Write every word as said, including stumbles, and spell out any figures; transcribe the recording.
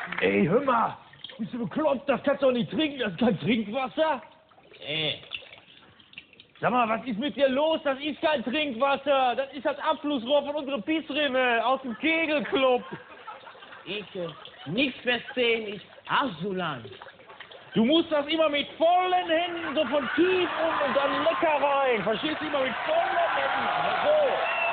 Ey, hör mal, bist du bekloppt? Das kannst du doch nicht trinken, das ist kein Trinkwasser. Ey, Sag mal, was ist mit dir los? Das ist kein Trinkwasser, das ist das Abflussrohr von unserer Pissrinne aus dem Kegelclub. ich äh, nichts verstehen, ist auch so lang. Du musst das immer mit vollen Händen, so von tief unten und dann lecker rein. Verstehst du, immer mit vollen Händen. So.